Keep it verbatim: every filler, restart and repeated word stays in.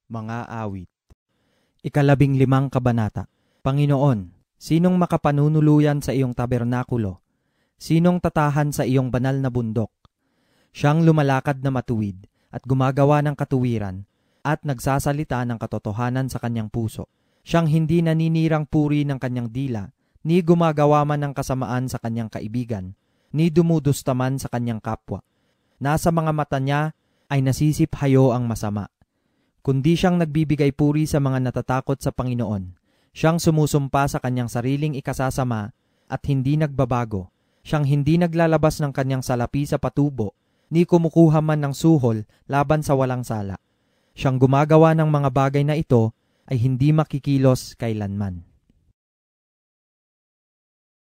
Mga awit. Ikalabing limang kabanata. Panginoon, sinong makapanunuluyan sa iyong tabernakulo? Sinong tatahan sa iyong banal na bundok? Siyang lumalakad na matuwid at gumagawa ng katuwiran at nagsasalita ng katotohanan sa kanyang puso. Siyang hindi naninirang puri ng kanyang dila, ni gumagawa man ng kasamaan sa kanyang kaibigan, ni dumudusta man sa kanyang kapwa. Nasa mga mata niya ay nasisiphayo ang masama. Kundi siyang nagbibigay puri sa mga natatakot sa Panginoon. Siyang sumusumpa sa kanyang sariling ikasasama at hindi nagbabago. Siyang hindi naglalabas ng kanyang salapi sa patubo, ni kumukuha man ng suhol laban sa walang sala. Siyang gumagawa ng mga bagay na ito ay hindi makikilos kailanman.